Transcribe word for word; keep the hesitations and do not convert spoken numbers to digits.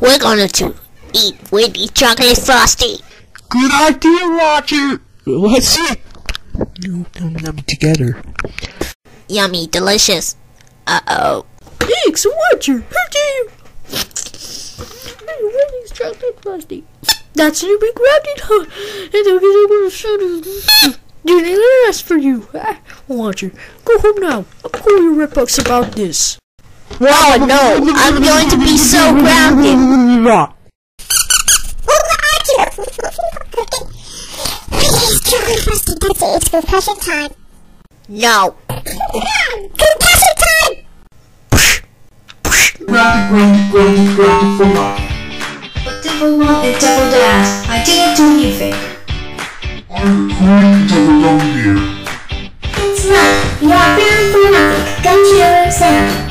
We're gonna to eat Wendy chocolate Frosty. Good idea, Roger. Let's eat. Num num num together. Yummy, delicious. Uh-oh. Thanks, Roger. How do you? Wendy's chocolate Frosty. That's your big rabbit, huh? And they'll get able to shoot it. Dude, I asked for you. Ah, Roger, go home now. I'll call your Redbox about this. Wow, no, I'm going to be so grounded. It's concussion time. No. Concussion time! Grounded, grounded, grounded, grounded for life. But Devil Mom and Devil Dad, I didn't do anything. I'm recording Devil Mom here. It's not. You are very frantic. Go to your room, Sam.